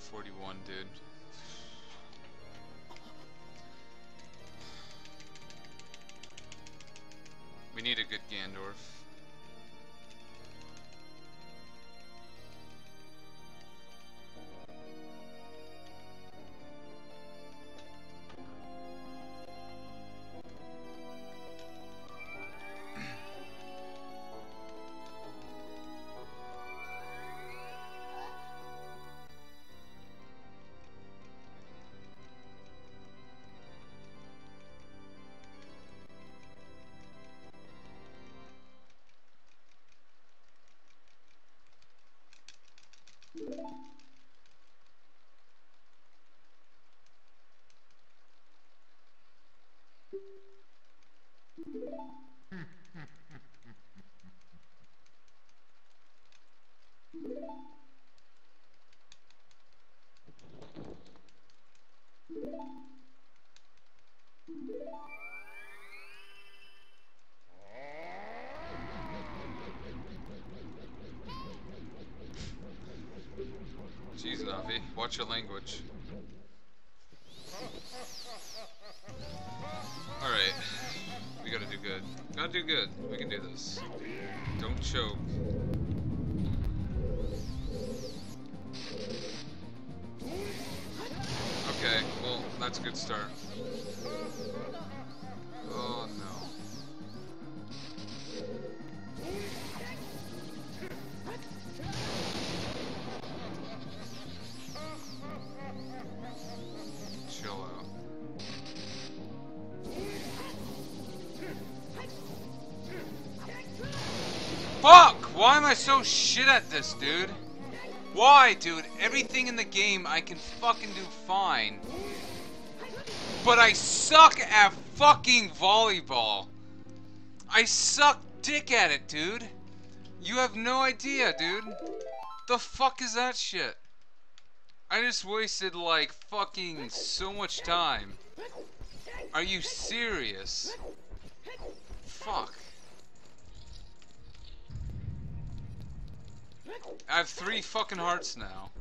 41, dude. We need a good Gandorf. Jeez, Navi, watch your language. Alright, we gotta do good. Gotta do good. We can do this. Don't choke. Okay, well, that's a good start. Oh no. Chill out. Fuck! Why am I so shit at this, dude? Why, dude? Everything in the game I can fucking do fine. But I suck at fucking volleyball. I suck dick at it, dude. You have no idea, dude. The fuck is that shit? I just wasted, like, fucking so much time. Are you serious? Fuck. I have 3 fucking hearts now.